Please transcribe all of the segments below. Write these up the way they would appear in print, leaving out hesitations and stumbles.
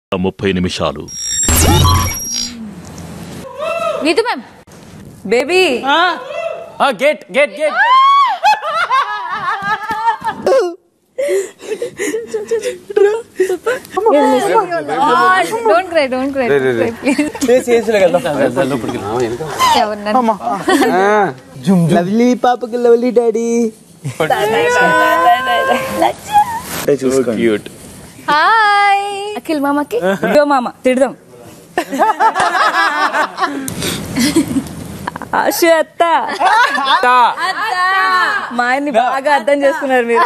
30 నిమిషాలు. Neetu ma'am baby get don't cry lovely పాపకి lovely daddy. Hi Akhil మామకి మామ తిడదాం. ఆశ అత్త మా ఆయన్ని బాగా అర్థం చేసుకున్నారు మీరు.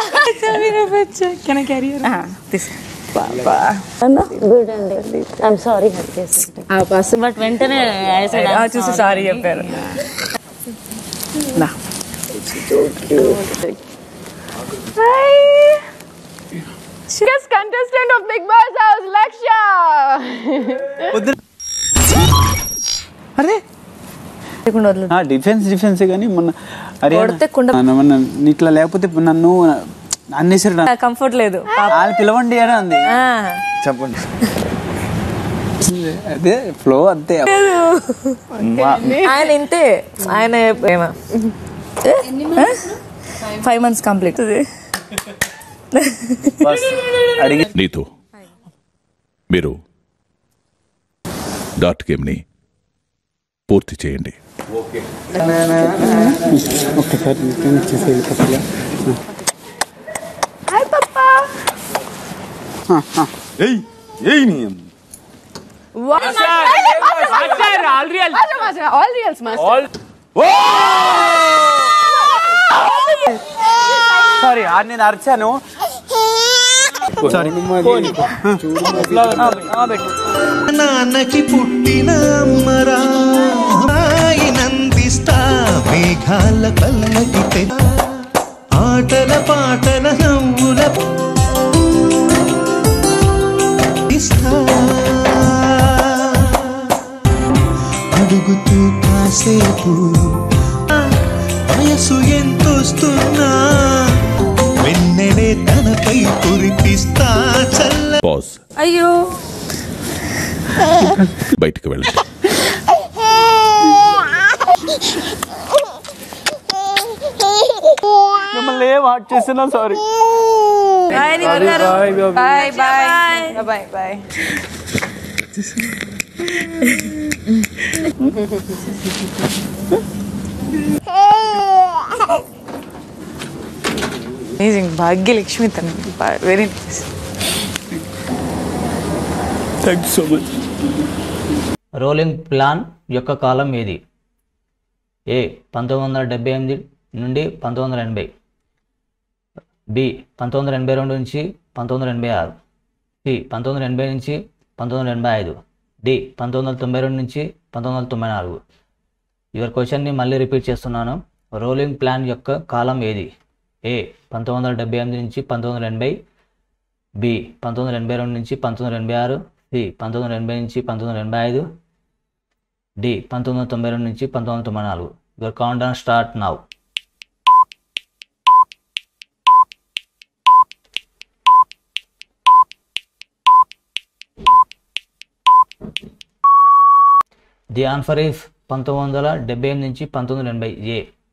సారీ బట్ వెంటనే చూసి సారీ చెప్పారు. Contestant of Bigg Boss House, Lakshya. అరే డిఫెన్స్ కానీ మొన్న అరే ఇట్లా లేకపోతే నన్ను అన్నేసారు. కంఫర్ట్ లేదు పిలవండి అని అంది. చెప్పండి అదే ఫ్లో అంతే. ఆయన ఇంతే ఆయన 5 months కంప్లీట్. నీతో మీరు డాట్ గేమ్ని పూర్తి చేయండి. హాయ్ పప్పా. All reals, master. సారీ నేను అరిచాను. నాన్నకి పుట్టిన అమ్మరా నందిస్తా మేఘాల పల్లకి ఆటల పాటల నవ్వుల అడుగుతూ కాసేపు వయసు ఎంతొస్తున్నా వెన్నెలే తనపై కురిపిస్తా చల్ల. అయ్యో బయటికి వెళ్ళండి. మిమ్మల్ని ఏం హార్ట్ చేసినా సారీ. బాయ్. అమేజింగ్. భాగ్యలక్ష్మి తన very nice. Thank you so much. Rolling plan యొక్క కాలం ఏది? ఏ 1978 నుండి 1980, బి 1982 నుంచి 1986, సి 1980 నుంచి 1985, డి 1992 నుంచి 1994. యువర్ క్వశ్చన్ని మళ్ళీ రిపీట్ చేస్తున్నాను. రోలింగ్ ప్లాన్ యొక్క కాలం ఏది? ఏ 1978 నుంచి 1980, బి 1982 నుంచి 1986, సి 1980 నుంచి 1985, డి 1992 నుంచి 1994. Your countdown start now. The answer is 1978 నుంచి 1980. ఏ